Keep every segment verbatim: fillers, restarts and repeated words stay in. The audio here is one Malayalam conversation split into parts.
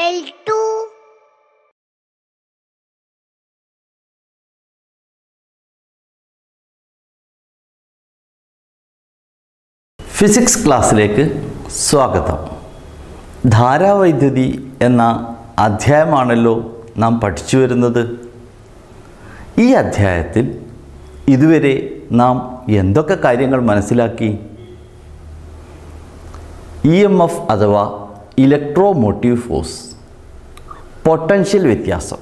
Level two. ഫിസിക്സ് ക്ലാസ്സിലേക്ക് സ്വാഗതം. ധാരാവൈദ്യുതി എന്ന അധ്യായമാണല്ലോ നാം പഠിച്ചു വരുന്നത്. ഈ അധ്യായത്തിൽ ഇതുവരെ നാം എന്തൊക്കെ കാര്യങ്ങൾ മനസ്സിലാക്കി? ഇ എം എഫ് അഥവാ ഇലക്ട്രോ മോട്ടീവ് ഫോഴ്സ്, പൊട്ടൻഷ്യൽ വ്യത്യാസം.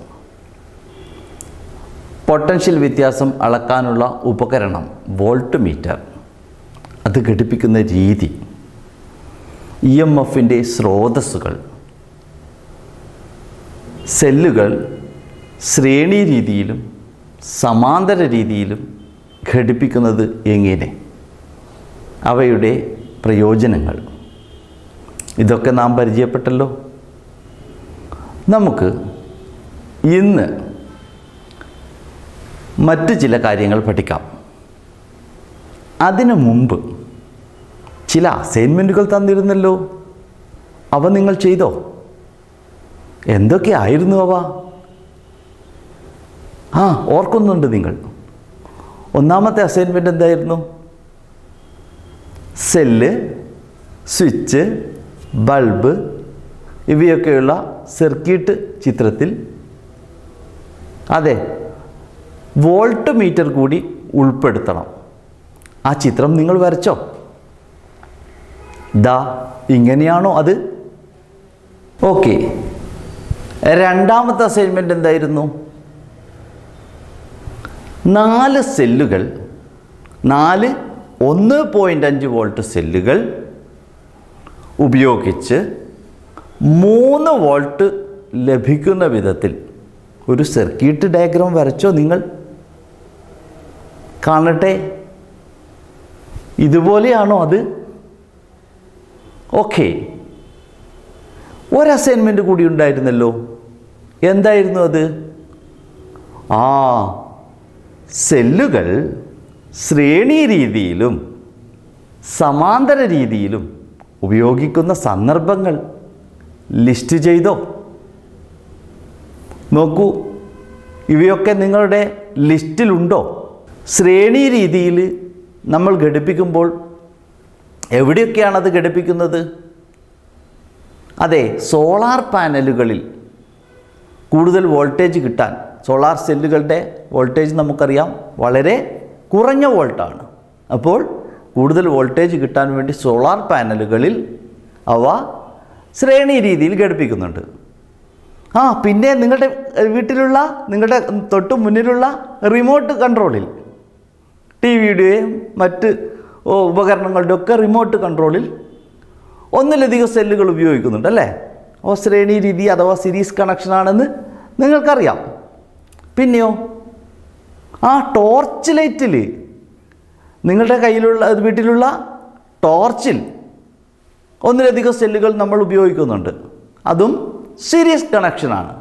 പൊട്ടൻഷ്യൽ വ്യത്യാസം അളക്കാനുള്ള ഉപകരണം വോൾട്ട് മീറ്റർ, അത് ഘടിപ്പിക്കുന്ന രീതി, ഇ എം എഫിൻ്റെ സ്രോതസ്സുകൾ, സെല്ലുകൾ ശ്രേണി രീതിയിലും സമാന്തര രീതിയിലും ഘടിപ്പിക്കുന്നത് എങ്ങനെ, അവയുടെ പ്രയോജനങ്ങൾ, ഇതൊക്കെ നാം പരിചയപ്പെട്ടല്ലോ. നമുക്ക് ഇന്ന് മറ്റ് ചില കാര്യങ്ങൾ പഠിക്കാം. അതിനു മുമ്പ് ചില അസൈൻമെൻറ്റുകൾ തന്നിരുന്നല്ലോ, അവ നിങ്ങൾ ചെയ്തോ? എന്തൊക്കെയായിരുന്നു അവ? ആ, ഓർക്കുന്നുണ്ട് നിങ്ങൾ. ഒന്നാമത്തെ അസൈൻമെൻറ്റ് എന്തായിരുന്നു? സെല്ല്, സ്വിച്ച്, ബൾബ് ഇവയൊക്കെയുള്ള സർക്യൂട്ട് ചിത്രത്തിൽ അതെ വോൾട്ട് മീറ്റർ കൂടി ഉൾപ്പെടുത്തണം. ആ ചിത്രം നിങ്ങൾ വരച്ചോ? ദാ ഇങ്ങനെയാണോ അത്? ഓക്കെ. രണ്ടാമത്തെ അസൈൻമെൻറ്റ് എന്തായിരുന്നു? നാല് സെല്ലുകൾ, നാല് ഒന്ന് പോയിൻ്റ് അഞ്ച് വോൾട്ട് സെല്ലുകൾ ഉപയോഗിച്ച് മൂന്ന് വോൾട്ട് ലഭിക്കുന്ന വിധത്തിൽ ഒരു സർക്യൂട്ട് ഡയഗ്രാം വരച്ചോ നിങ്ങൾ? കാണട്ടെ, ഇതുപോലെയാണോ അത്? ഓക്കെ. ഒരു അസൈൻമെൻറ്റ് കൂടി ഉണ്ടായിരുന്നല്ലോ. എന്തായിരുന്നു അത്? ആ, സെല്ലുകൾ ശ്രേണി രീതിയിലും സമാന്തര രീതിയിലും ഉപയോഗിക്കുന്ന സന്ദർഭങ്ങൾ ലിസ്റ്റ് ചെയ്തോ? നോക്കൂ, ഇവയൊക്കെ നിങ്ങളുടെ ലിസ്റ്റിലുണ്ടോ? ശ്രേണി രീതിയിൽ നമ്മൾ ഘടിപ്പിക്കുമ്പോൾ എവിടെയൊക്കെയാണത് ഘടിപ്പിക്കുന്നത്? അതെ, സോളാർ പാനലുകളിൽ കൂടുതൽ വോൾട്ടേജ് കിട്ടാൻ, സോളാർ സെല്ലുകളുടെ വോൾട്ടേജ് നമുക്കറിയാം വളരെ കുറഞ്ഞ വോൾട്ടാണ്. അപ്പോൾ കൂടുതൽ വോൾട്ടേജ് കിട്ടാൻ വേണ്ടി സോളാർ പാനലുകളിൽ അവ ശ്രേണി രീതിയിൽ ഘടിപ്പിക്കുന്നുണ്ട്. ആ, പിന്നെ നിങ്ങളുടെ വീട്ടിലുള്ള, നിങ്ങളുടെ തൊട്ട് മുന്നിലുള്ള റിമോട്ട് കൺട്രോളിൽ, ടി വിയുടെയും മറ്റ് ഉപകരണങ്ങളുടെ ഒക്കെ റിമോട്ട് കൺട്രോളിൽ ഒന്നിലധികം സെല്ലുകൾ ഉപയോഗിക്കുന്നുണ്ട് അല്ലേ? ഓ, ശ്രേണി രീതി അഥവാ സീരീസ് കണക്ഷനാണെന്ന് നിങ്ങൾക്കറിയാം. പിന്നെയോ, ആ ടോർച്ച് ലൈറ്റിൽ, നിങ്ങളുടെ കയ്യിലുള്ള വീട്ടിലുള്ള ടോർച്ചിൽ ഒന്നിലധികം സെല്ലുകൾ നമ്മൾ ഉപയോഗിക്കുന്നുണ്ട്. അതും സീരീസ് കണക്ഷനാണ്.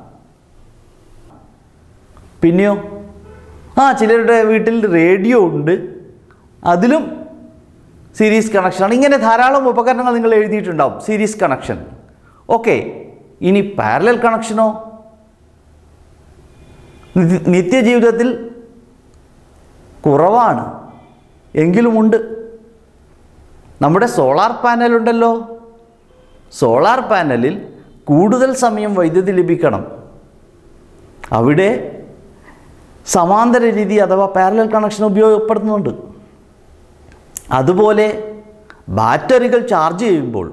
പിന്നെയോ, ആ ചിലരുടെ വീട്ടിൽ റേഡിയോ ഉണ്ട്, അതിലും സീരീസ് കണക്ഷനാണ്. ഇങ്ങനെ ധാരാളം ഉപകരണങ്ങൾ നിങ്ങൾ എഴുതിയിട്ടുണ്ടാവും, സീരീസ് കണക്ഷൻ. ഓക്കെ. ഇനി പാരലൽ കണക്ഷനോ? നിത്യജീവിതത്തിൽ കുറവാണ്, എങ്കിലുമുണ്ട്. നമ്മുടെ സോളാർ പാനലുണ്ടല്ലോ, സോളാർ പാനലിൽ കൂടുതൽ സമയം വൈദ്യുതി ലഭിക്കണം. അവിടെ സമാന്തര രീതി അഥവാ പാരലൽ കണക്ഷൻ ഉപയോഗപ്പെടുത്തുന്നുണ്ട്. അതുപോലെ ബാറ്ററികൾ ചാർജ് ചെയ്യുമ്പോൾ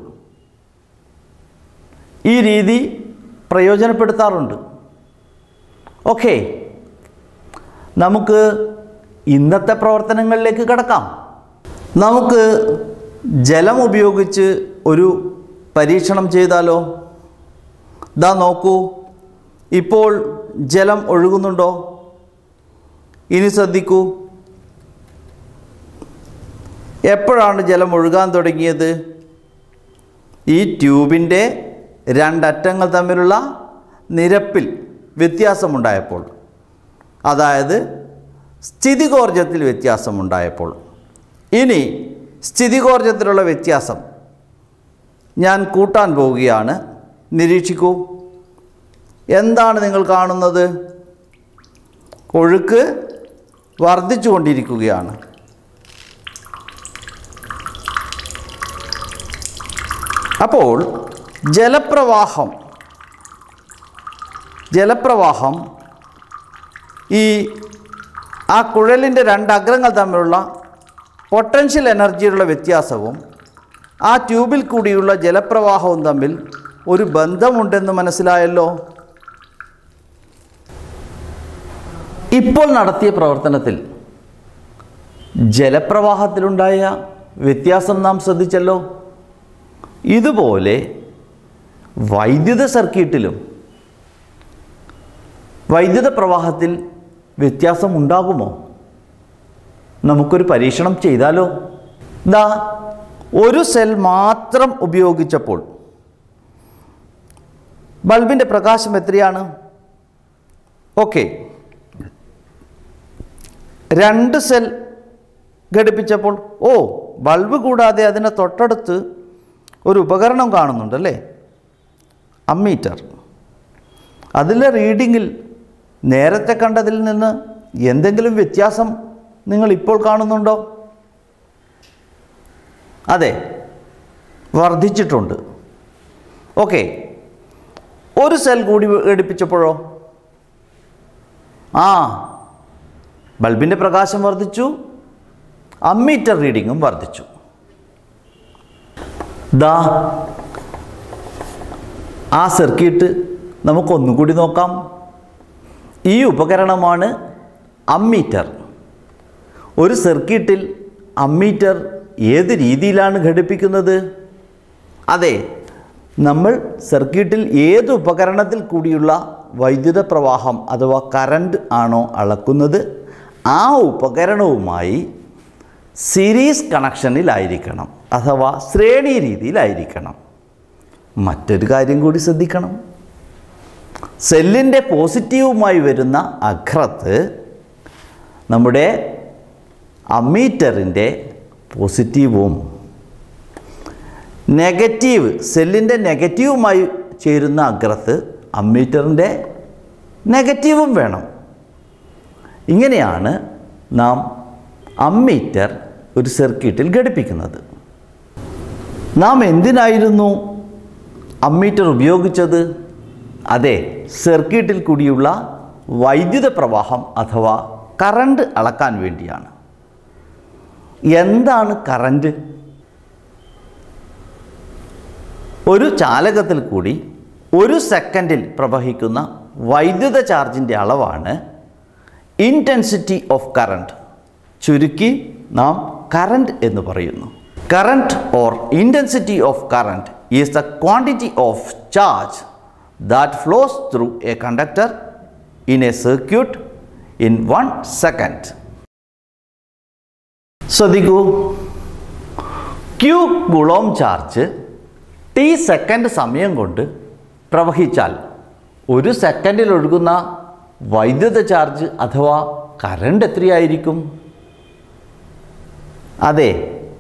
ഈ രീതി പ്രയോജനപ്പെടുത്താറുണ്ട്. ഓക്കെ, നമുക്ക് ഇന്നത്തെ പ്രവർത്തനങ്ങളിലേക്ക് കടക്കാം. നമുക്ക് ജലം ഉപയോഗിച്ച് ഒരു പരീക്ഷണം ചെയ്താലോ? ദാ നോക്കൂ, ഇപ്പോൾ ജലം ഒഴുകുന്നുണ്ടോ? ഇനി ശ്രദ്ധിക്കൂ, എപ്പോഴാണ് ജലം ഒഴുകാൻ തുടങ്ങിയത്? ഈ ട്യൂബിൻ്റെ രണ്ടറ്റങ്ങൾ തമ്മിലുള്ള നിരപ്പിൽ വ്യത്യാസമുണ്ടായപ്പോൾ, അതായത് സ്ഥിതികോർജ്ജത്തിൽ വ്യത്യാസമുണ്ടായപ്പോൾ. ഇനി സ്ഥിതികോർജ്ജത്തിലുള്ള വ്യത്യാസം ഞാൻ കൂട്ടാൻ പോവുകയാണ്. നിരീക്ഷിക്കൂ. എന്താണ് നിങ്ങൾ കാണുന്നത്? ഒഴുക്ക് വർദ്ധിച്ചു കൊണ്ടിരിക്കുകയാണ്. അപ്പോൾ ജലപ്രവാഹം ജലപ്രവാഹം ഈ ആ കുഴലിൻ്റെ രണ്ട് അഗ്രങ്ങൾ തമ്മിലുള്ള പൊട്ടൻഷ്യൽ എനർജിയുള്ള വ്യത്യാസവും ആ ട്യൂബിൽ കൂടിയുള്ള ജലപ്രവാഹവും തമ്മിൽ ഒരു ബന്ധമുണ്ടെന്ന് മനസ്സിലായല്ലോ. ഇപ്പോൾ നടത്തിയ പ്രവർത്തനത്തിൽ ജലപ്രവാഹത്തിലുണ്ടായ വ്യത്യാസം നാം ശ്രദ്ധിച്ചല്ലോ. ഇതുപോലെ വൈദ്യുത സർക്യൂട്ടിലും വൈദ്യുത പ്രവാഹത്തിൽ വ്യത്യാസം ഉണ്ടാകുമോ? നമുക്കൊരു പരീക്ഷണം ചെയ്താലോ? ദാ ഒരു സെൽ മാത്രം ഉപയോഗിച്ചപ്പോൾ ബൾബിൻ്റെ പ്രകാശം എത്രയാണ്? ഓക്കെ, രണ്ട് സെൽ ഘടിപ്പിച്ചപ്പോൾ ഓ ബൾബ് കൂടാതെ അതിന് തൊട്ടടുത്ത് ഒരു ഉപകരണം കാണുന്നുണ്ടല്ലേ, അമ്മീറ്റർ. അതിലെ റീഡിങ്ങിൽ നേരത്തെ കണ്ടതിൽ നിന്ന് എന്തെങ്കിലും വ്യത്യാസം നിങ്ങൾ ഇപ്പോൾ കാണുന്നുണ്ടോ? അതെ, വർദ്ധിച്ചിട്ടുണ്ട്. ഓക്കെ, ഒരു സെൽ കൂടി ഘടിപ്പിച്ചപ്പോഴോ? ആ ബൾബിൻ്റെ പ്രകാശം വർദ്ധിച്ചു, അമ്മീറ്റർ റീഡിങ്ങും വർദ്ധിച്ചു. ദാ ആ സർക്യൂട്ട് നമുക്കൊന്നുകൂടി നോക്കാം. ഈ ഉപകരണമാണ് അമ്മീറ്റർ. ഒരു സർക്യൂട്ടിൽ അമ്മീറ്റർ ഏത് രീതിയിലാണ് ഘടിപ്പിക്കുന്നത്? അതെ, നമ്മൾ സർക്യൂട്ടിൽ ഏത് ഉപകരണത്തിൽ കൂടിയുള്ള വൈദ്യുത പ്രവാഹം അഥവാ കറണ്ട് ആണോ അളക്കുന്നത് ആ ഉപകരണവുമായി സീരീസ് കണക്ഷനിലായിരിക്കണം അഥവാ ശ്രേണി രീതിയിലായിരിക്കണം. മറ്റൊരു കാര്യം കൂടി ശ്രദ്ധിക്കണം. സെല്ലിൻ്റെ പോസിറ്റീവുമായി വരുന്ന അഗ്രത്ത് നമ്മുടെ അമ്മീറ്ററിൻ്റെ പോസിറ്റീവും നെഗറ്റീവ് സെല്ലിൻ്റെ നെഗറ്റീവുമായി ചേരുന്ന അഗ്രത്ത് അമ്മീറ്ററിൻ്റെ നെഗറ്റീവും വേണം. ഇങ്ങനെയാണ് നാം അമ്മീറ്റർ ഒരു സർക്യൂട്ടിൽ ഘടിപ്പിക്കുന്നത്. നാം എന്തിനായിരുന്നു അമ്മീറ്റർ ഉപയോഗിച്ചത്? അതെ, സർക്യൂട്ടിൽ കൂടിയുള്ള വൈദ്യുത പ്രവാഹം അഥവാ കറണ്ട് അളക്കാൻ വേണ്ടിയാണ്. എന്താണ് കറണ്ട്? ഒരു ചാലകത്തിൽ കൂടി ഒരു സെക്കൻഡിൽ പ്രവഹിക്കുന്ന വൈദ്യുത ചാർജിൻ്റെ അളവാണ് ഇൻറ്റൻസിറ്റി ഓഫ് കറണ്ട്. ചുരുക്കി നാം കറണ്ട് എന്ന് പറയുന്നു. Current or intensity of current is the quantity of charge that flows through a conductor in a circuit in one second. ശ്രദ്ധിക്കൂ, Q coulomb charge T second സമയം കൊണ്ട് പ്രവഹിച്ചാൽ ഒരു സെക്കൻഡിൽ ഒഴുകുന്ന വൈദ്യുത ചാർജ് അഥവാ കറണ്ട് എത്രയായിരിക്കും? അതെ,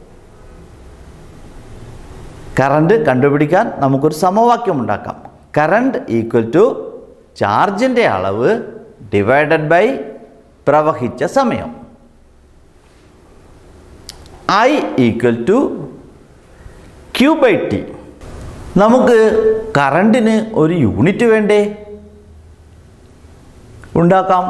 കറണ്ട് കണ്ടുപിടിക്കാൻ നമുക്കൊരു സമവാക്യം ഉണ്ടാക്കാം. കറണ്ട് ഈക്വൽ ടു ചാർജിൻ്റെ അളവ് ഡിവൈഡഡ് ബൈ പ്രവഹിച്ച സമയം. I equal to Q by T. നമുക്ക് കറണ്ടിന് ഒരു യൂണിറ്റ് വേണ്ടേ? ഉണ്ടാക്കാം.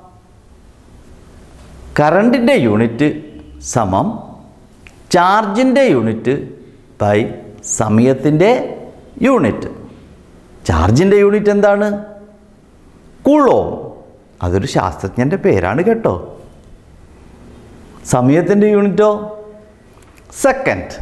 കറണ്ടിൻ്റെ യൂണിറ്റ് സമം ചാർജിൻ്റെ യൂണിറ്റ് ബൈ സമയത്തിൻ്റെ യൂണിറ്റ്. ചാർജിൻ്റെ യൂണിറ്റ് എന്താണ്? കൂളോം. അതൊരു ശാസ്ത്രജ്ഞൻ്റെ പേരാണ് കേട്ടോ. സമയത്തിൻ്റെ യൂണിറ്റോ? സെക്കൻഡ്.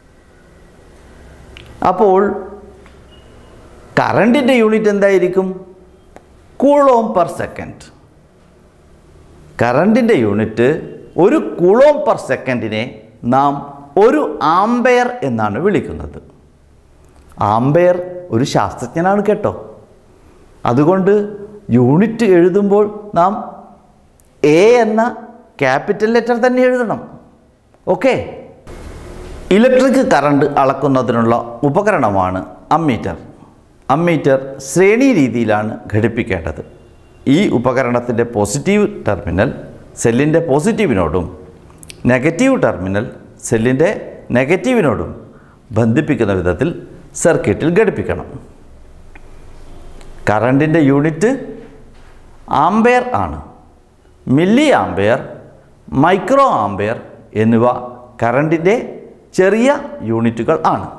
അപ്പോൾ കറണ്ടിൻ്റെ യൂണിറ്റ് എന്തായിരിക്കും? Coulomb per second. കറണ്ടിൻ്റെ യൂണിറ്റ് ഒരു കൂളോം പെർ സെക്കൻഡിനെ നാം ഒരു ആംപെയർ എന്നാണ് വിളിക്കുന്നത്. ആംപെയർ ഒരു ശാസ്ത്രജ്ഞനാണ് കേട്ടോ. അതുകൊണ്ട് യൂണിറ്റ് എഴുതുമ്പോൾ നാം എ എന്ന ക്യാപിറ്റൽ ലെറ്റർ തന്നെ എഴുതണം. ഓക്കെ. ഇലക്ട്രിക് കറണ്ട് അളക്കുന്നതിനുള്ള ഉപകരണമാണ് അമ്മീറ്റർ. അമ്മീറ്റർ ശ്രേണി രീതിയിലാണ് ഘടിപ്പിക്കേണ്ടത്. ഈ ഉപകരണത്തിൻ്റെ പോസിറ്റീവ് ടെർമിനൽ സെല്ലിൻ്റെ പോസിറ്റീവിനോടും നെഗറ്റീവ് ടെർമിനൽ സെല്ലിൻ്റെ നെഗറ്റീവിനോടും ബന്ധിപ്പിക്കുന്ന വിധത്തിൽ സർക്യൂട്ടിൽ ഘടിപ്പിക്കണം. കറണ്ടിൻ്റെ യൂണിറ്റ് ആംപെയർ ആണ്. മില്ലി ആംപെയർ, മൈക്രോ ആംപെയർ എന്നിവ കറണ്ടിൻ്റെ ചെറിയ യൂണിറ്റുകൾ ആണ്.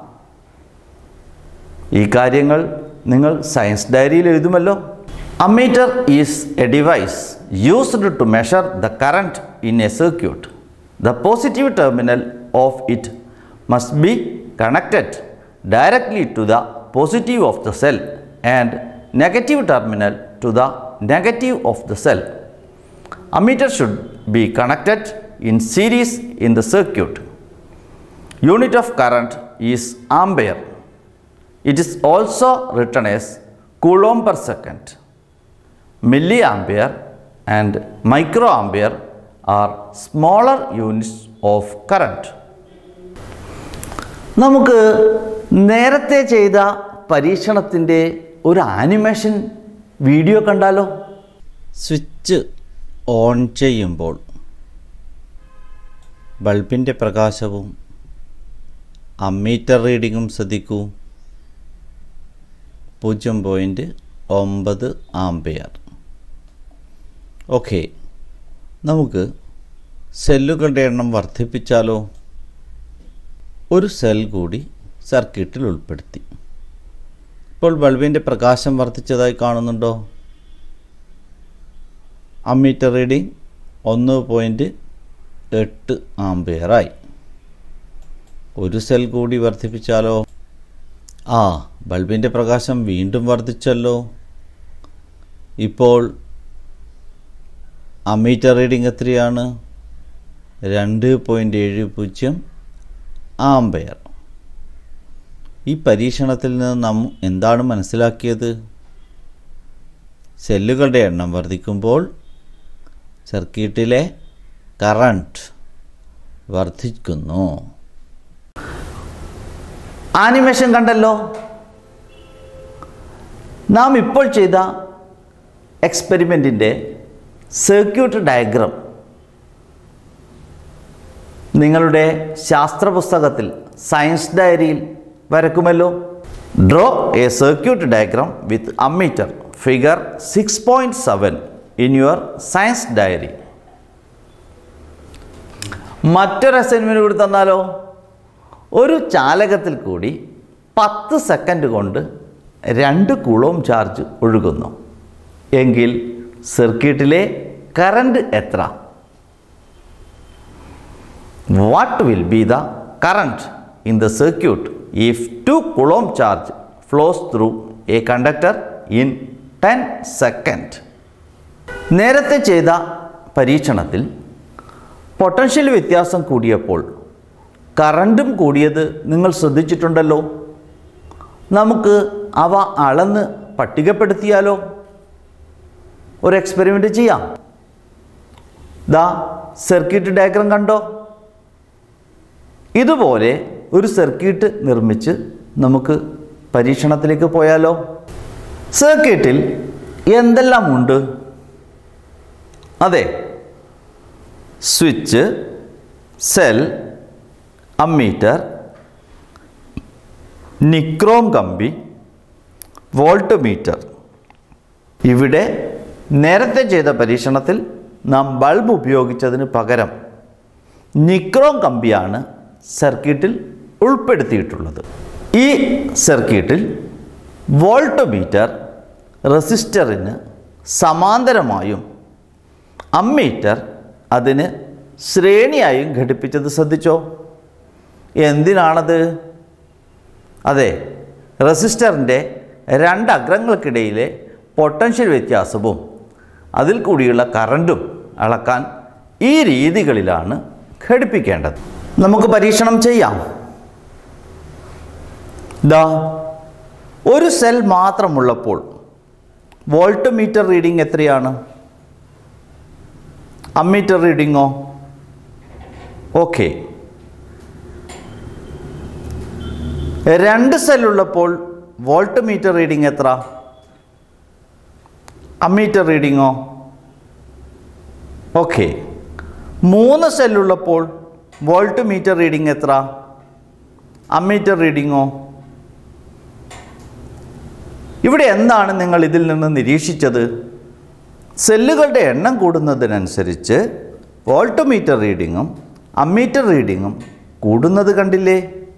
ഈ കാര്യങ്ങൾ നിങ്ങൾ സയൻസ് ഡയറിയിൽ എഴുതുമല്ലോ. Ammeter is a device used to measure the current in a circuit. The positive terminal of it must be connected directly to the positive of the cell and negative terminal to the negative of the cell. Ammeter should be connected in series in the circuit. Unit of current is ampere. It is also written as coulomb per second. Milliampere and microampere are smaller units of current. നമുക്ക് നേരത്തെ ചെയ്ത പരീക്ഷണത്തിൻ്റെ ഒരു ആനിമേഷൻ വീഡിയോ കണ്ടാലോ? സ്വിച്ച് ഓൺ ചെയ്യുമ്പോൾ ബൾബിൻ്റെ പ്രകാശവും അമ്മീറ്റർ റീഡിങ്ങും ശ്രദ്ധിക്കൂ. പൂജ്യം പോയിൻറ്റ് ഒമ്പത് ആംപിയർ. ഓക്കെ, നമുക്ക് സെല്ലുകളുടെ എണ്ണം വർദ്ധിപ്പിച്ചാലോ? ഒരു സെൽ കൂടി സർക്യൂട്ടിൽ ഉൾപ്പെടുത്തി. ഇപ്പോൾ ബൾബിൻ്റെ പ്രകാശം വർദ്ധിച്ചതായി കാണുന്നുണ്ടോ? അമ്മീറ്റർ റീഡിംഗ് ഒന്ന് പോയിൻറ്റ് എട്ട് ആംപിയറായി. ഒരു സെൽ കൂടി വർദ്ധിപ്പിച്ചാലോ? ആ, ബൾബിൻ്റെ പ്രകാശം വീണ്ടും വർദ്ധിച്ചല്ലോ. ഇപ്പോൾ അമ്മീറ്റർ റീഡിംഗ് എത്രയാണ്? രണ്ട് പോയിൻറ്റ് ഏഴ് പൂജ്യം ആംപെയർ. ഈ പരീക്ഷണത്തിൽ നിന്ന് നാം എന്താണ് മനസ്സിലാക്കിയത്? സെല്ലുകളുടെ എണ്ണം വർദ്ധിക്കുമ്പോൾ സർക്യൂട്ടിലെ കറണ്ട് വർദ്ധിക്കുന്നു. ആനിമേഷൻ കണ്ടല്ലോ. നാം ഇപ്പോൾ ചെയ്ത എക്സ്പെരിമെൻറ്റിൻ്റെ സർക്യൂട്ട് ഡയഗ്രം നിങ്ങളുടെ ശാസ്ത്ര പുസ്തകത്തിൽ സയൻസ് ഡയറിയിൽ വരക്കുമല്ലോ. Draw a circuit diagram with ammeter figure six point seven in your science diary. മറ്റൊരു അസൈൻമെൻറ്റ് കൂടി തന്നാലോ? ഒരു ചാലകത്തിൽ കൂടി പത്ത് സെക്കൻഡ് കൊണ്ട് രണ്ട് കൂളോം ചാർജ് ഒഴുകുന്നു എങ്കിൽ സർക്യൂട്ടിലെ കറണ്ട് എത്ര? What will be the current in the circuit if two coulomb charge flows through a conductor in ten seconds? നേരത്തെ ചെയ്ത പരീക്ഷണത്തിൽ പൊട്ടൻഷ്യൽ വ്യത്യാസം കൂടിയപ്പോൾ കറണ്ടും കൂടിയത് നിങ്ങൾ ശ്രദ്ധിച്ചിട്ടുണ്ടല്ലോ. നമുക്ക് അവ അളന്ന് പട്ടികപ്പെടുത്തിയാലോ? ഒരു എക്സ്പെരിമെൻ്റ് ചെയ്യാം. ദാ സർക്യൂട്ട് ഡയഗ്രം കണ്ടോ? ഇതുപോലെ ഒരു സർക്യൂട്ട് നിർമ്മിച്ച് നമുക്ക് പരീക്ഷണത്തിലേക്ക് പോയാലോ? സർക്യൂട്ടിൽ എന്തെല്ലാം ഉണ്ട്? അതെ, സ്വിച്ച്, സെൽ, അമ്മീറ്റർ, നിക്രോം കമ്പി, വോൾട്ട് മീറ്റർ. ഇവിടെ നേരത്തെ ചെയ്ത പരീക്ഷണത്തിൽ നാം ബൾബ് ഉപയോഗിച്ചതിന് പകരം നിക്രോം കമ്പിയാണ് സർക്യൂട്ടിൽ ഉൾപ്പെടുത്തിയിട്ടുള്ളത്. ഈ സർക്യൂട്ടിൽ വോൾട്ട് മീറ്റർ റെസിസ്റ്ററിന് സമാന്തരമായും അമ്മീറ്റർ അതിന് ശ്രേണിയായും ഘടിപ്പിച്ചത് ശ്രദ്ധിച്ചോ? എന്തിനാണത്? അതെ, റെസിസ്റ്ററിൻ്റെ രണ്ട് അഗ്രങ്ങൾക്കിടയിലെ പൊട്ടൻഷ്യൽ വ്യത്യാസവും അതിൽ കൂടിയുള്ള കറണ്ടും അളക്കാൻ ഈ രീതികളിലാണ് ഘടിപ്പിക്കേണ്ടത്. നമുക്ക് പരീക്ഷണം ചെയ്യാം. ദാ ഒരു സെൽ മാത്രമുള്ളപ്പോൾ വോൾട്ട് മീറ്റർ റീഡിംഗ് എത്രയാണ്? അമ്മീറ്റർ റീഡിങ്ങോ? ഓക്കെ. രണ്ട് സെല്ലുള്ളപ്പോൾ വോൾട്ട് മീറ്റർ റീഡിംഗ് എത്ര? അമ്മീറ്റർ റീഡിങ്ങോ? ഓക്കെ. മൂന്ന് സെല്ലുള്ളപ്പോൾ വോൾട്ട് മീറ്റർ റീഡിംഗ് എത്ര? അമ്മീറ്റർ റീഡിങ്ങോ? ഇവിടെ എന്താണ് നിങ്ങൾ ഇതിൽ നിന്ന് നിരീക്ഷിച്ചത്? സെല്ലുകളുടെ എണ്ണം കൂടുന്നതിനനുസരിച്ച് വോൾട്ട് മീറ്റർ റീഡിങ്ങും അമ്മീറ്റർ റീഡിങ്ങും കൂടുന്നത് കണ്ടില്ലേ?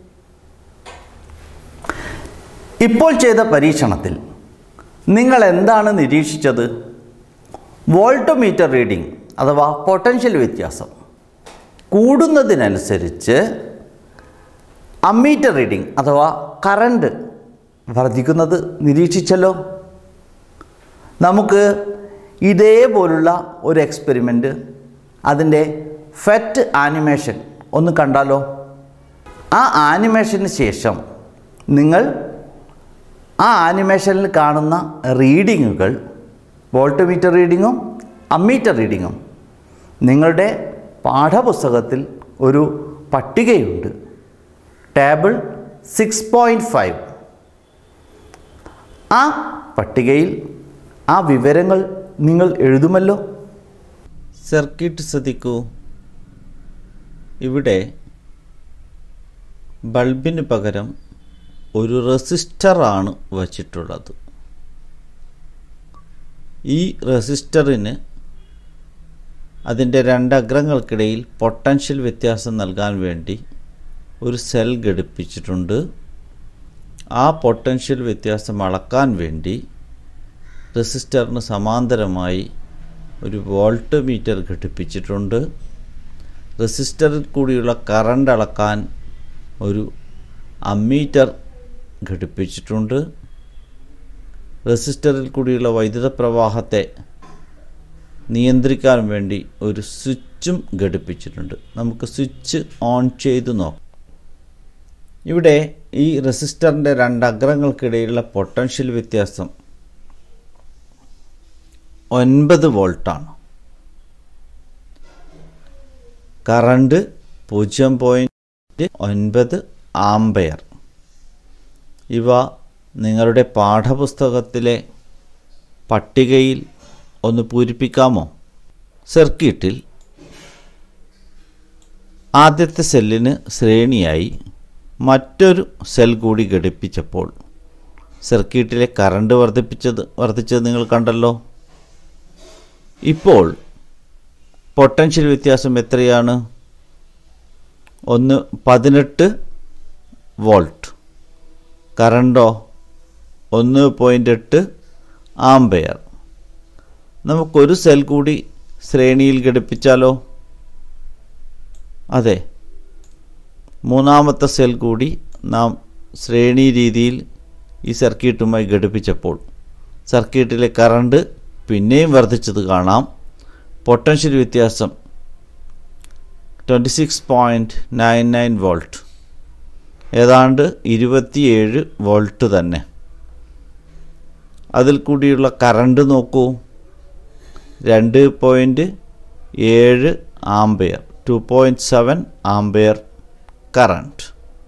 ഇപ്പോൾ ചെയ്ത പരീക്ഷണത്തിൽ നിങ്ങൾ എന്താണ് നിരീക്ഷിച്ചത്? വോൾട്ട് മീറ്റർ റീഡിംഗ് അഥവാ പൊട്ടൻഷ്യൽ വ്യത്യാസം കൂടുന്നതിനനുസരിച്ച് അമ്മീറ്റർ റീഡിംഗ് അഥവാ കറണ്ട് വർദ്ധിക്കുന്നത് നിരീക്ഷിച്ചല്ലോ. നമുക്ക് ഇതേപോലുള്ള ഒരു എക്സ്പെരിമെൻ്റ്, അതിൻ്റെ ഫെറ്റ് ആനിമേഷൻ ഒന്ന് കണ്ടാലോ? ആ ആനിമേഷന് ശേഷം നിങ്ങൾ ആ ആനിമേഷനിൽ കാണുന്ന റീഡിങ്ങുകൾ, വോൾട്ട് മീറ്റർ റീഡിങ്ങും അമ്മീറ്റർ റീഡിങ്ങും നിങ്ങളുടെ പാഠപുസ്തകത്തിൽ ഒരു പട്ടികയുണ്ട്, ടേബിൾ സിക്സ് പോയിൻറ്റ് ഫൈവ്. ആ പട്ടികയിൽ ആ വിവരങ്ങൾ നിങ്ങൾ എഴുതുമല്ലോ. സർക്യൂട്ട് ശ്രദ്ധിക്കൂ. ഇവിടെ ബൾബിന് പകരം ഒരു റെസിസ്റ്ററാണ് വച്ചിട്ടുള്ളത്. ഈ റെസിസ്റ്ററിന് അതിൻ്റെ രണ്ടഗ്രങ്ങൾക്കിടയിൽ പൊട്ടൻഷ്യൽ വ്യത്യാസം നൽകാൻ വേണ്ടി ഒരു സെൽ ഘടിപ്പിച്ചിട്ടുണ്ട്. ആ പൊട്ടൻഷ്യൽ വ്യത്യാസം അളക്കാൻ വേണ്ടി റെസിസ്റ്ററിന് സമാന്തരമായി ഒരു വോൾട്ട് മീറ്റർ ഘടിപ്പിച്ചിട്ടുണ്ട്. റെസിസ്റ്ററിൽ കൂടിയുള്ള കറണ്ട് അളക്കാൻ ഒരു അമ്മീറ്റർ ഘടിപ്പിച്ചിട്ടുണ്ട്. റെസിസ്റ്ററിൽ കൂടിയുള്ള വൈദ്യുത പ്രവാഹത്തെ നിയന്ത്രിക്കാൻ വേണ്ടി ഒരു സ്വിച്ചും ഘടിപ്പിച്ചിട്ടുണ്ട്. നമുക്ക് സ്വിച്ച് ഓൺ ചെയ്ത് നോക്കാം. ഇവിടെ ഈ റെസിസ്റ്ററിൻ്റെ രണ്ടഗ്രങ്ങൾക്കിടയിലുള്ള പൊട്ടൻഷ്യൽ വ്യത്യാസം ഒൻപത് വോൾട്ടാണ്. കറണ്ട് പൂജ്യം പോയിൻറ്റ് ഒൻപത് ആംബെയർ. ഇവ നിങ്ങളുടെ പാഠപുസ്തകത്തിലെ പട്ടികയിൽ ഒന്ന് പൂരിപ്പിക്കാമോ? സർക്യൂട്ടിൽ ആദ്യത്തെ സെല്ലിന് ശ്രേണിയായി മറ്റൊരു സെൽ കൂടി ഘടിപ്പിച്ചപ്പോൾ സർക്യൂട്ടിലെ കറണ്ട് വർദ്ധിപ്പിച്ചത് വർദ്ധിച്ചത് നിങ്ങൾ കണ്ടല്ലോ. ഇപ്പോൾ പൊട്ടൻഷ്യൽ വ്യത്യാസം എത്രയാണ്? ഒന്ന് പതിനെട്ട് വോൾട്ട്. കറണ്ടോ ഒന്ന് പോയിൻ്റ് എട്ട് ആംബെയർ. നമുക്കൊരു സെൽ കൂടി ശ്രേണിയിൽ ഘടിപ്പിച്ചാലോ? അതെ, മൂന്നാമത്തെ സെൽ കൂടി നാം ശ്രേണി രീതിയിൽ ഈ സർക്യൂട്ടുമായി ഘടിപ്പിച്ചപ്പോൾ സർക്യൂട്ടിലെ കറണ്ട് പിന്നെയും വർദ്ധിച്ചത് കാണാം. പൊട്ടൻഷ്യൽ വ്യത്യാസം twenty six point nine nine volt, ഏതാണ്ട് ഇരുപത്തിയേഴ് വോൾട്ട് തന്നെ. അതിൽ കൂടിയുള്ള കറണ്ട് നോക്കൂ, രണ്ട് പോയിൻറ്റ് ഏഴ് ampere, two point seven ampere current.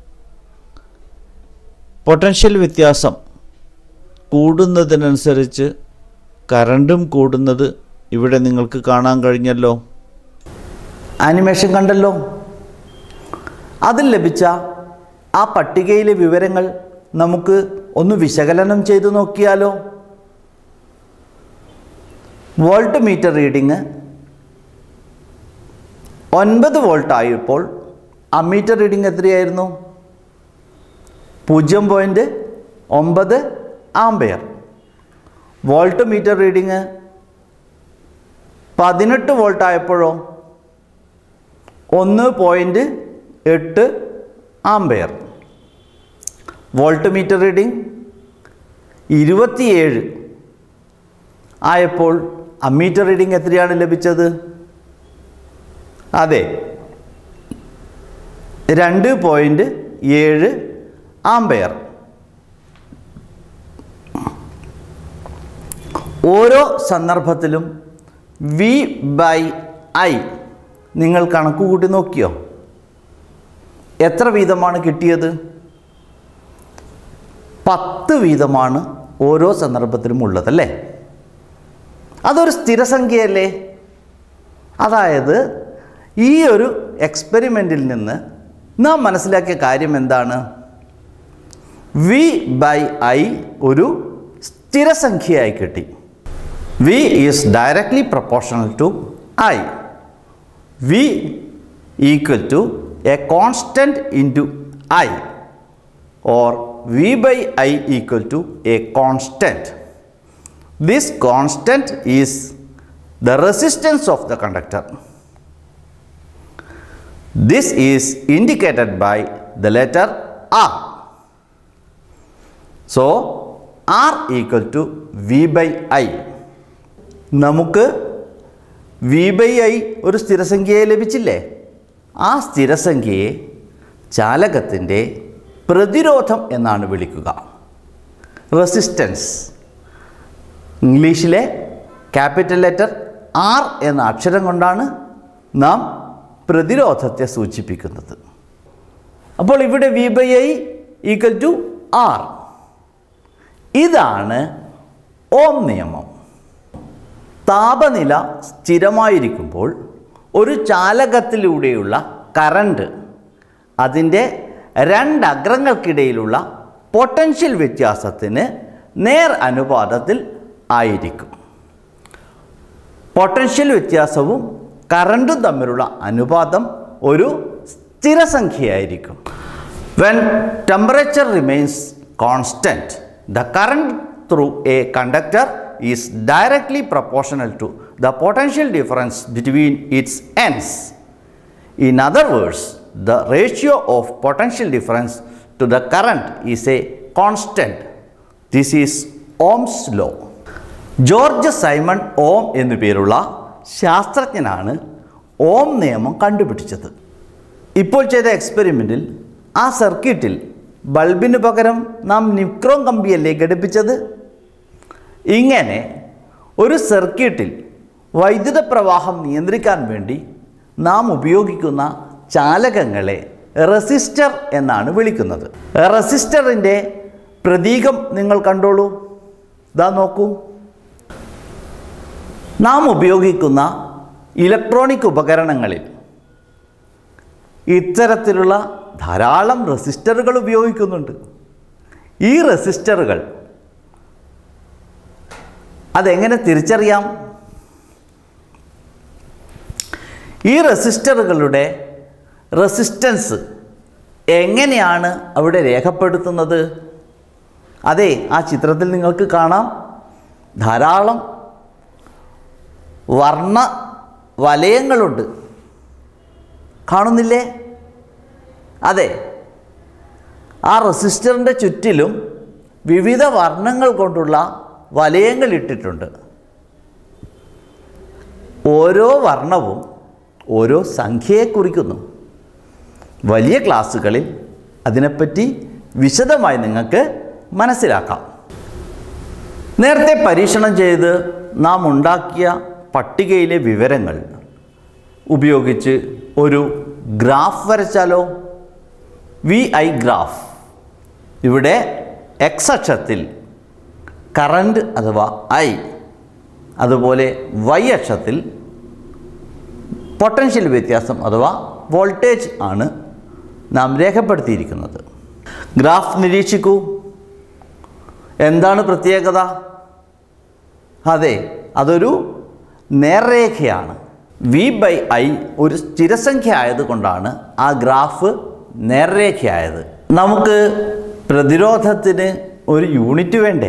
പൊട്ടൻഷ്യൽ വ്യത്യാസം കൂടുന്നതിനനുസരിച്ച് കറണ്ടും കൂടുന്നത് ഇവിടെ നിങ്ങൾക്ക് കാണാൻ കഴിഞ്ഞല്ലോ. ആനിമേഷൻ കണ്ടല്ലോ. അതിൽ ലഭിച്ച ആ പട്ടികയിലെ വിവരങ്ങൾ നമുക്ക് ഒന്ന് വിശകലനം ചെയ്തു നോക്കിയാലോ? വോൾട്ട് മീറ്റർ റീഡിങ് ഒൻപത് വോൾട്ട് ആയപ്പോൾ അമ്മീറ്റർ റീഡിങ് എത്രയായിരുന്നു? പൂജ്യം പോയിൻറ്റ് ഒമ്പത് ആംബെയർ. വോൾട്ട് മീറ്റർ റീഡിങ് പതിനെട്ട് വോൾട്ട് ആയപ്പോഴോ ഒന്ന് പോയിൻറ്റ് എട്ട് ആംബെയർ. വോൾട്ട് മീറ്റർ റീഡിങ് ഇരുപത്തിയേഴ് ആയപ്പോൾ അമ്മീറ്റർ റീഡിങ് എത്രയാണ് ലഭിച്ചത്? അതെ, രണ്ട് പോയിൻറ്റ് ഏഴ് ആംബെയർ. ഓരോ സന്ദർഭത്തിലും വി ബൈ ഐ നിങ്ങൾ കണക്ക് കൂട്ടി നോക്കിയോ? എത്ര വീതമാണ് കിട്ടിയത്? പത്ത് വീതമാണ് ഓരോ സന്ദർഭത്തിലും ഉള്ളതല്ലേ? അതൊരു സ്ഥിരസംഖ്യയല്ലേ? അതായത് ഈ ഒരു എക്സ്പെരിമെൻറ്റിൽ നിന്ന് നാം മനസ്സിലാക്കിയ കാര്യം എന്താണ്? വി ബൈ ഐ ഒരു സ്ഥിരസംഖ്യയായി കിട്ടി. V is directly proportional to I. V equal to a constant into I, or V by I equal to a constant. This constant is the resistance of the conductor. This is indicated by the letter R. So R equal to V by I. നമുക്ക് V by I ഒരു സ്ഥിരസംഖ്യയെ ലഭിച്ചില്ലേ? ആ സ്ഥിരസംഖ്യയെ ചാലകത്തിൻ്റെ പ്രതിരോധം എന്നാണ് വിളിക്കുക. റെസിസ്റ്റൻസ്. ഇംഗ്ലീഷിലെ ക്യാപിറ്റൽ ലെറ്റർ ആർ എന്ന അക്ഷരം കൊണ്ടാണ് നാം പ്രതിരോധത്തെ സൂചിപ്പിക്കുന്നത്. അപ്പോൾ ഇവിടെ V by I equal to R. ഇതാണ് ഓം നിയമം. താപനില സ്ഥിരമായിരിക്കുമ്പോൾ ഒരു ചാലകത്തിലൂടെയുള്ള കറണ്ട് അതിൻ്റെ രണ്ടഗ്രങ്ങൾക്കിടയിലുള്ള പൊട്ടൻഷ്യൽ വ്യത്യാസത്തിന് നേർ അനുപാതത്തിൽ ആയിരിക്കും. പൊട്ടൻഷ്യൽ വ്യത്യാസവും കറണ്ടും തമ്മിലുള്ള അനുപാതം ഒരു സ്ഥിരസംഖ്യയായിരിക്കും. When temperature remains constant, the current through a conductor is directly proportional to the potential difference between its ends. In other words, the ratio of potential difference to the current is a constant. This is Ohm's law. George Simon Ohm എന്നു പേരുള്ള ശാസ്ത്രജ്ഞനാണ് ഓം നിയമം കണ്ടുപിടിച്ചത്. ഇപ്പോൾ ചെയ്ത എക്സ്പെരിമെൻറ്റിൽ ആ സർക്യൂട്ടിൽ ബൾബിന് പകരം നാം നിക്രോം കമ്പിയല്ലേ ഘടിപ്പിച്ചത്? ഇങ്ങനെ ഒരു സർക്യൂട്ടിൽ വൈദ്യുത പ്രവാഹം നിയന്ത്രിക്കാൻ വേണ്ടി നാം ഉപയോഗിക്കുന്ന ചാലകങ്ങളെ റെസിസ്റ്റർ എന്നാണ് വിളിക്കുന്നത്. റെസിസ്റ്ററിൻ്റെ പ്രതീകം നിങ്ങൾ കണ്ടോളൂ. ഇതാ നോക്കൂ. നാം ഉപയോഗിക്കുന്ന ഇലക്ട്രോണിക് ഉപകരണങ്ങളിൽ ഇത്തരത്തിലുള്ള ധാരാളം റെസിസ്റ്ററുകൾ ഉപയോഗിക്കുന്നുണ്ട്. ഈ റെസിസ്റ്ററുകൾ അതെങ്ങനെ തിരിച്ചറിയാം? ഈ റെസിസ്റ്ററുകളുടെ റെസിസ്റ്റൻസ് എങ്ങനെയാണ് അവിടെ രേഖപ്പെടുത്തുന്നത്? അതെ, ആ ചിത്രത്തിൽ നിങ്ങൾക്ക് കാണാം ധാരാളം വർണ്ണ വലയങ്ങളുണ്ട്. കാണുന്നില്ലേ? അതെ, ആ റെസിസ്റ്ററിൻ്റെ ചുറ്റിലും വിവിധ വർണ്ണങ്ങൾ കൊണ്ടുള്ള വലയങ്ങൾ ഇട്ടിട്ടുണ്ട്. ഓരോ വർണ്ണവും ഓരോ സംഖ്യയെ കുറിക്കുന്നു. വലിയ ക്ലാസ്സുകളിൽ അതിനെപ്പറ്റി വിശദമായി നിങ്ങൾക്ക് മനസ്സിലാക്കാം. നേരത്തെ പരീക്ഷണം ചെയ്ത് നാം ഉണ്ടാക്കിയ പട്ടികയിലെ വിവരങ്ങൾ ഉപയോഗിച്ച് ഒരു ഗ്രാഫ് വരച്ചാലോ? V I graph. ഇവിടെ എക്സ് അക്ഷത്തിൽ കറണ്ട് അഥവാ ഐ, അതുപോലെ വൈ അക്ഷത്തിൽ പൊട്ടൻഷ്യൽ വ്യത്യാസം അഥവാ വോൾട്ടേജ് ആണ് നാം രേഖപ്പെടുത്തിയിരിക്കുന്നത്. ഗ്രാഫ് നിരീക്ഷിക്കൂ. എന്താണ് പ്രത്യേകത? അതെ, അതൊരു നേർരേഖയാണ്. വി ബൈ ഐ ഒരു സ്ഥിരസംഖ്യ ആയതുകൊണ്ടാണ് ആ ഗ്രാഫ് നേർരേഖയായത്. നമുക്ക് പ്രതിരോധത്തിന് ഒരു യൂണിറ്റ് വേണ്ടേ?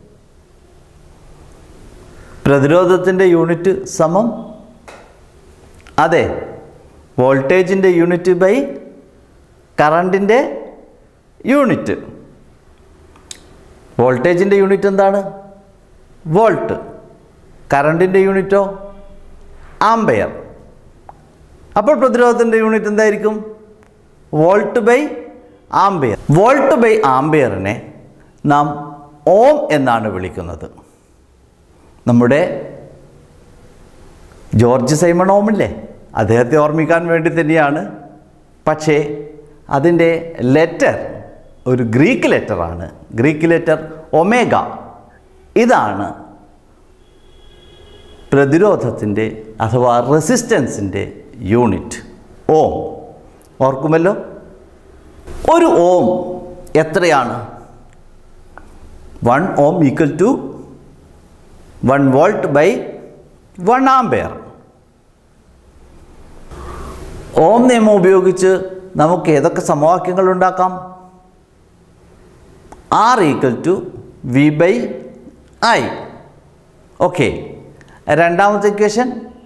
പ്രതിരോധത്തിൻ്റെ യൂണിറ്റ് സമം അതെ വോൾട്ടേജിൻ്റെ യൂണിറ്റ് ബൈ കറണ്ടിൻ്റെ യൂണിറ്റ്. വോൾട്ടേജിൻ്റെ യൂണിറ്റ് എന്താണ്? വോൾട്ട്. കറണ്ടിൻ്റെ യൂണിറ്റോ? ആംബെയർ. അപ്പോൾ പ്രതിരോധത്തിൻ്റെ യൂണിറ്റ് എന്തായിരിക്കും? Volt by ampere. Volt by ആംബെയറിനെ നാം ഓം എന്നാണ് വിളിക്കുന്നത്. നമ്മുടെ ജോർജ് സൈമൺ ഓമില്ലേ, അദ്ദേഹത്തെ ഓർമ്മിക്കാൻ വേണ്ടി തന്നെയാണ്. പക്ഷേ അതിൻ്റെ ലെറ്റർ ഒരു ഗ്രീക്ക് ലെറ്ററാണ്. Greek letter omega. ഇതാണ് പ്രതിരോധത്തിൻ്റെ അഥവാ റെസിസ്റ്റൻസിൻ്റെ യൂണിറ്റ് ഓം. ഓർക്കുമല്ലോ? ഒരു ഓം എത്രയാണ്? One ohm equal to one volt by one ampere. Ohm നിയമം ഉപയോഗിച്ച് നമുക്ക് ഏതൊക്കെ സമവാക്യങ്ങൾ ഉണ്ടാക്കാം? R equal to V by I. Okay. രണ്ടാമത്തെ equation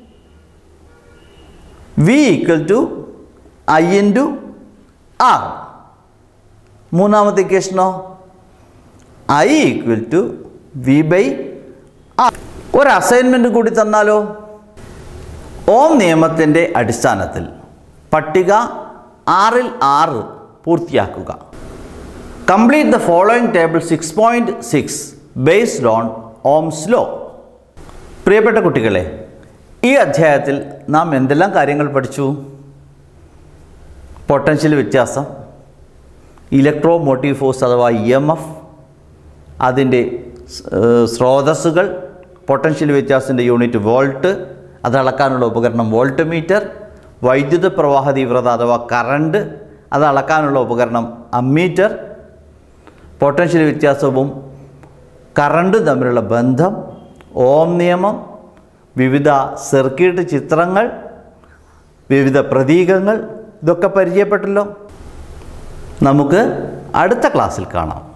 V equal to I into R. മൂന്നാമത്തെ ഇക്വേഷനോ I equal to V by R. ഒരു അസൈൻമെൻറ്റ് കൂടി തന്നാലോ? ഓം നിയമത്തിൻ്റെ അടിസ്ഥാനത്തിൽ പട്ടിക ആറിൽ ആറ് പൂർത്തിയാക്കുക. Complete the following table six point six based on Ohm's law. പ്രിയപ്പെട്ട കുട്ടികളെ, ഈ അധ്യായത്തിൽ നാം എന്തെല്ലാം കാര്യങ്ങൾ പഠിച്ചു? പൊട്ടൻഷ്യൽ വ്യത്യാസം, ഇലക്ട്രോ മോട്ടീവ് ഫോഴ്സ് അഥവാ ഇ എം എഫ്, അതിൻ്റെ സ്രോതസ്സുകൾ, പൊട്ടൻഷ്യൽ വ്യത്യാസത്തിൻ്റെ യൂണിറ്റ് വോൾട്ട്, അത് അളക്കാനുള്ള ഉപകരണം വോൾട്ട് മീറ്റർ, വൈദ്യുത പ്രവാഹ തീവ്രത അഥവാ കറണ്ട്, അത് അളക്കാനുള്ള ഉപകരണം അമ്മീറ്റർ, പൊട്ടൻഷ്യൽ വ്യത്യാസവും കറണ്ടും തമ്മിലുള്ള ബന്ധം, ഓം നിയമം, വിവിധ സർക്യൂട്ട് ചിത്രങ്ങൾ, വിവിധ പ്രതീകങ്ങൾ, ഇതൊക്കെ പരിചയപ്പെട്ടല്ലോ. നമുക്ക് അടുത്ത ക്ലാസ്സിൽ കാണാം.